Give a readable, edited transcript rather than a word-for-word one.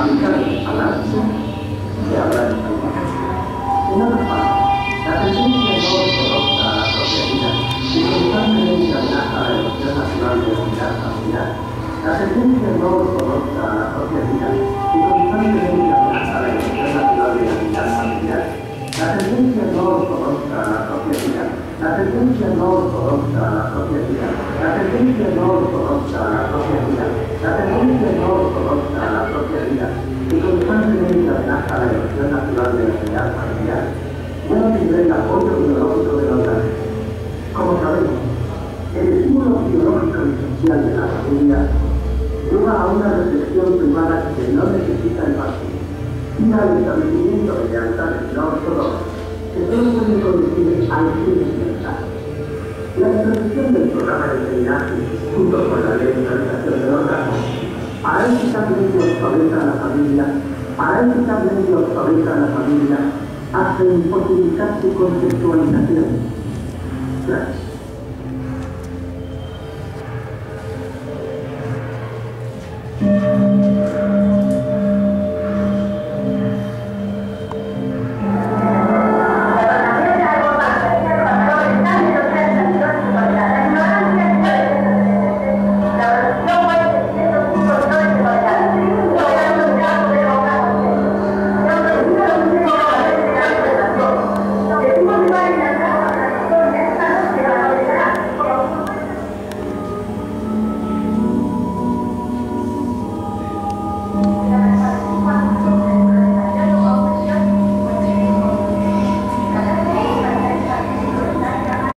aplicar análisis se habla de salvaje. En otras palabras, la tendencia no ortodoxa a la propia vida y constantemente amenaza la evolución natural de la unidad familiar. La tendencia no ortodoxa a la propia vida y constantemente amenaza la evolución natural de la unidad familiar. La tendencia no ortodoxa a la propia vida. La tendencia no ortodoxa a la propia vida. La tendencia no ortodoxa a la propia vida. La tendencia no ortodoxa a la propia vida y constantemente amenaza la evolución natural de la unidad familiar. Ya no tendré el apoyo biológico de la organismo. Como sabemos, el estímulo biológico y social de la familia lleva a una reflexión privada que no necesita el partido y al establecimiento de lealtades no ortodoxas que solo pueden conducir a fines militares. La introducción del programa de drenaje junto con la ley de organización del órgano hará eficazmente obsoleta a la familia, hasta imposibilitar su conceptualización. Gracias.